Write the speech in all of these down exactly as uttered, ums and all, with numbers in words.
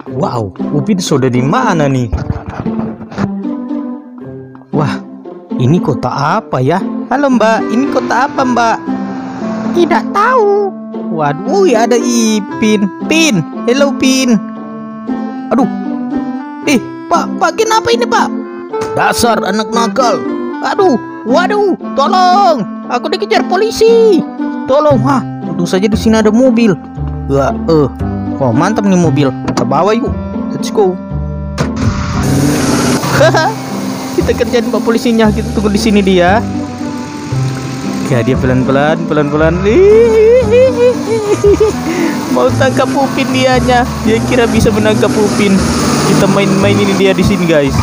Wow, Upin sudah di mana nih? Wah, ini kota apa ya? Halo Mbak, ini kota apa Mbak? Tidak tahu. Waduh, ya ada Ipin. Pin, hello Pin. Aduh, eh Pak, Pak kenapa ini Pak? Dasar anak nakal. Aduh, waduh, tolong. Aku dikejar polisi. Tolong, wah, tentu saja di sini ada mobil. Wah, eh, wah mantap nih mobil. Kita bawa yuk. Let's go. Haha, kita kerjain Pak polisinya. Kita tunggu di sini dia. Ya dia pelan-pelan, pelan-pelan. Mau tangkap Upin dianya. Dia kira bisa menangkap Upin. Kita main-main ini dia di sini guys.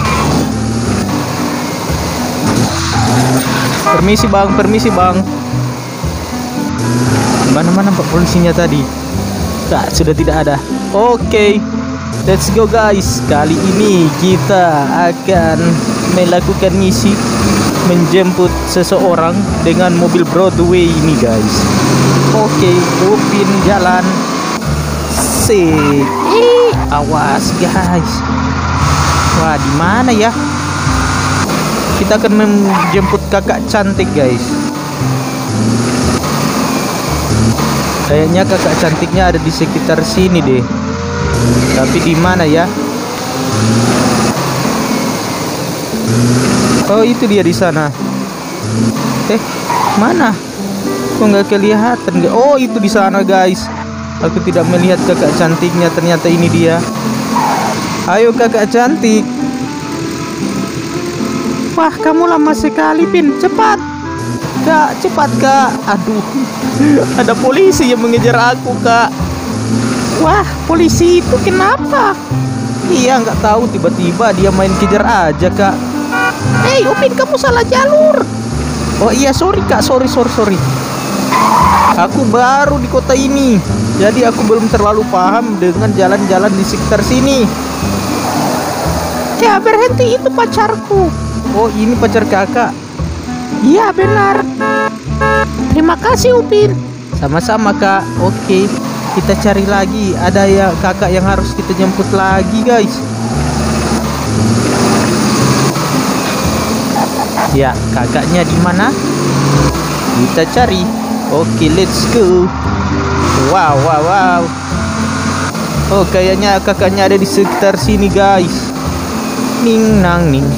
Permisi bang, permisi bang. Mana-mana Pak polisinya tadi? Nah, sudah tidak ada. Oke, okay. Let's go guys. Kali ini kita akan melakukan misi menjemput seseorang dengan mobil Broadway ini guys. Oke, okay. Upin jalan. Sik. Eh, awas guys. Wah, di mana ya? Kita akan menjemput kakak cantik guys. Kayaknya kakak cantiknya ada di sekitar sini deh. Tapi di mana ya? Oh, itu dia di sana. Eh, mana? Kok nggak kelihatan? Oh, itu di sana guys. Aku tidak melihat kakak cantiknya. Ternyata ini dia. Ayo kakak cantik. Wah, kamu lama sekali Pin. Cepat Kak, cepat Kak. Aduh, ada polisi yang mengejar aku Kak. Wah, polisi itu kenapa? Iya, nggak tahu, tiba-tiba dia main kejar aja Kak. Hei Upin, kamu salah jalur. Oh iya, sorry Kak, sorry sorry sorry. Aku baru di kota ini, jadi aku belum terlalu paham dengan jalan-jalan di sekitar sini. Ya berhenti, itu pacarku. Oh, ini pacar kakak. Iya benar. Terima kasih Upin. Sama-sama Kak. Oke, kita cari lagi. Ada ya kakak yang harus kita jemput lagi guys. Ya, kakaknya di mana? Kita cari. Oke, let's go. Wow, wow, wow. Oh, kayaknya kakaknya ada di sekitar sini guys. Ning nang ning.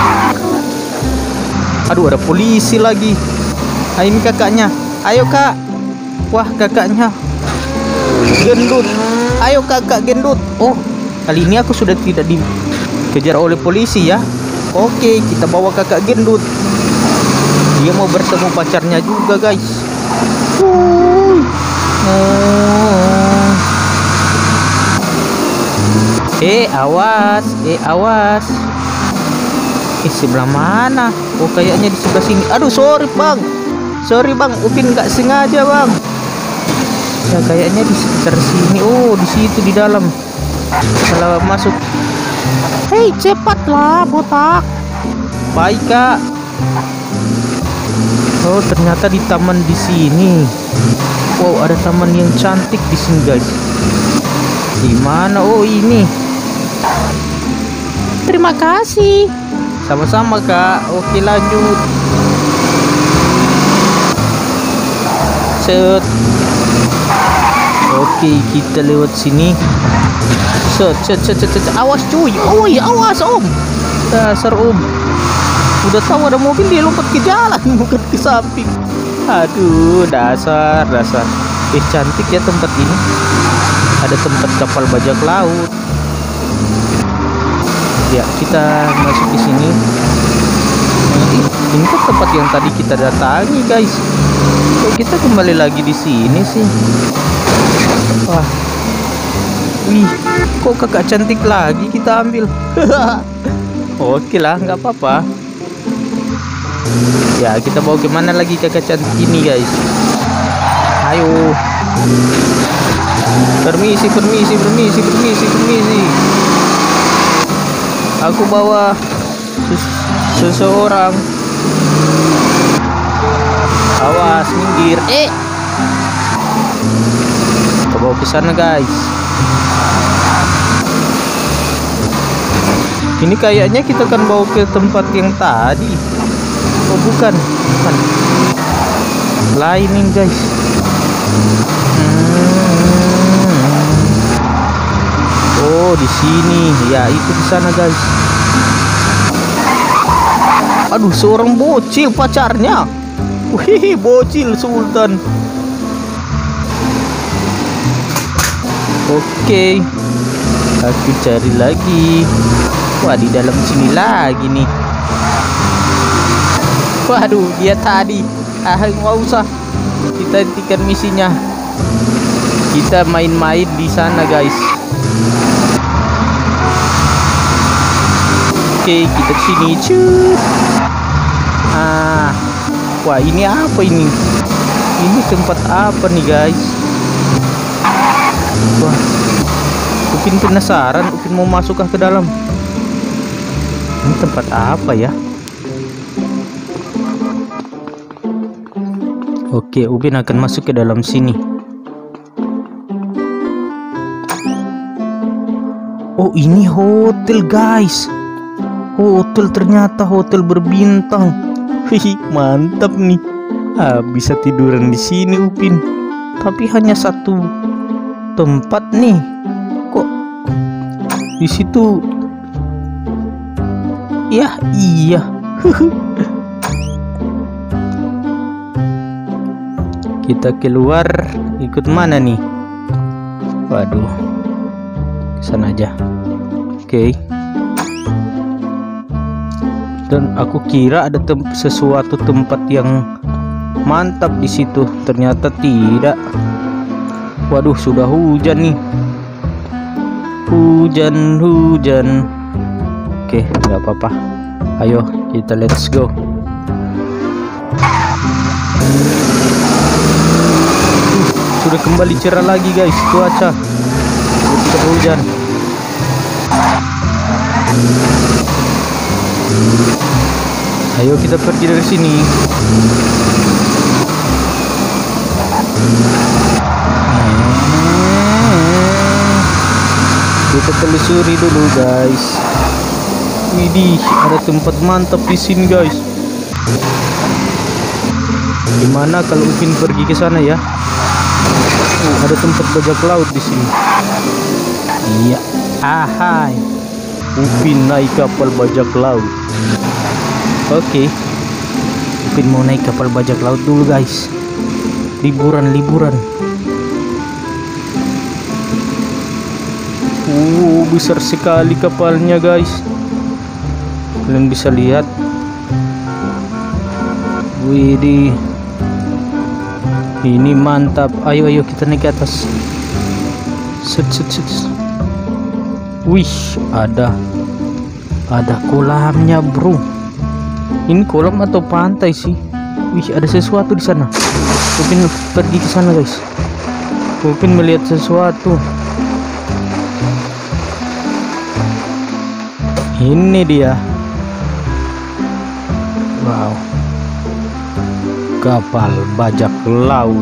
Aduh, ada polisi lagi. Ah, ini kakaknya. Ayo Kak. Wah, kakaknya gendut. Ayo kakak gendut. Oh, kali ini aku sudah tidak dikejar oleh polisi ya. Oke, kita bawa kakak gendut. Dia mau bertemu pacarnya juga guys. Oh. Eh, awas. Eh, awas. Eh, sebelah mana? Oh, kayaknya di sebelah sini. Aduh, sorry bang. Sorry bang, Upin nggak sengaja bang. Ya, kayaknya di sekitar sini. Oh, di situ di dalam. Kalau masuk. Hei, cepatlah botak. Baik Kak. Oh, ternyata di taman di sini. Wow, ada taman yang cantik di sini guys. Di mana? Oh, ini. Terima kasih. Sama-sama Kak. Oke, lanjut. Set. Oke, kita lewat sini. Set, set, set, set, set. Awas cuy. Oh iya, awas om. Dasar om. Udah tahu ada mobil dia lompat ke jalan, bukan ke samping. Aduh, dasar, dasar. Eh, cantik ya tempat ini. Ada tempat kapal bajak laut. Ya, kita masuk ke sini. Ini kan tempat yang tadi kita datangi, guys. Kok kita kembali lagi di sini sih? Wah, wih, kok kakak cantik lagi kita ambil? Oke lah, nggak apa-apa. Ya, kita bawa kemana lagi kakak cantik ini, guys? Ayo. Permisi, permisi, permisi, permisi, permisi. Aku bawa ses seseorang. Awas, minggir. Eh, kita bawa ke sana guys. Ini kayaknya kita akan bawa ke tempat yang tadi. Oh bukan, bukan. Lain nih guys. Hmm. Oh di sini, ya itu di sana guys. Aduh, seorang bocil pacarnya. Wih, bocil Sultan. Oke, aku cari lagi. Wah, di dalam sini lagi nih. Waduh, dia tadi. Ah, nggak usah. Kita hentikan misinya. Kita main-main di sana, guys. Oke, kita kesini. Cut. Ah, wah ini apa ini? Ini tempat apa nih, guys? Wah, Upin penasaran. Upin mau masuk ke dalam. Ini tempat apa ya? Oke, Upin akan masuk ke dalam sini. Oh, ini hotel, guys. Hotel, ternyata hotel berbintang. Wih, mantap nih. Ah, bisa tiduran di sini Upin. Tapi hanya satu tempat nih. Kok di situ? Ya, iya. Kita keluar, ikut mana nih? Waduh, kesana aja. Oke. Dan aku kira ada tem sesuatu tempat yang mantap di situ. Ternyata tidak. Waduh, sudah hujan nih. Hujan, hujan. Oke, nggak apa-apa. Ayo, kita let's go. Sudah kembali cerah lagi guys cuaca. Tidak hujan. Ayo kita pergi dari sini. Kita telusuri dulu guys. Widih, ada tempat mantap di sini guys. Gimana kalau Upin pergi ke sana ya? Oh, ada tempat bajak laut di sini. Iya, ahai. Upin naik kapal bajak laut. Oke, Upin mau naik kapal bajak laut dulu guys. Liburan, liburan. Uh, besar sekali kapalnya guys. Kalian bisa lihat. Widih, ini mantap. Ayo ayo kita naik ke atas. Set set set. Wih, ada ada kolamnya bro. Ini kolam atau pantai sih? Wih, ada sesuatu di sana. Upin pergi ke sana guys. Upin melihat sesuatu. Ini dia. Wow, kapal bajak laut.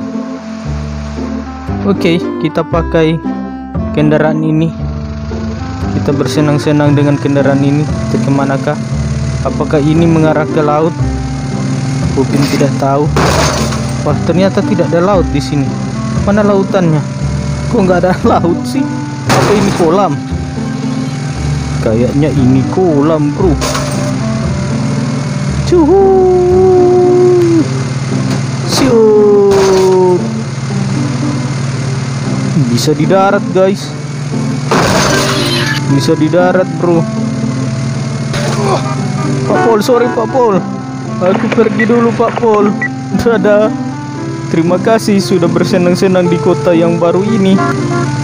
Oke, kita pakai kendaraan ini. Kita bersenang-senang dengan kendaraan ini. Kita kemanakah? Apakah ini mengarah ke laut? Upin tidak tahu. Wah, ternyata tidak ada laut di sini. Mana lautannya? Kok nggak ada laut sih? Apa ini kolam? Kayaknya ini kolam bro. Cuhuy. Shoot. Bisa di darat guys. Bisa di darat bro. Pak Pol, sorry Pak Pol. Aku pergi dulu Pak Pol. Dadah. Terima kasih sudah bersenang-senang di kota yang baru ini.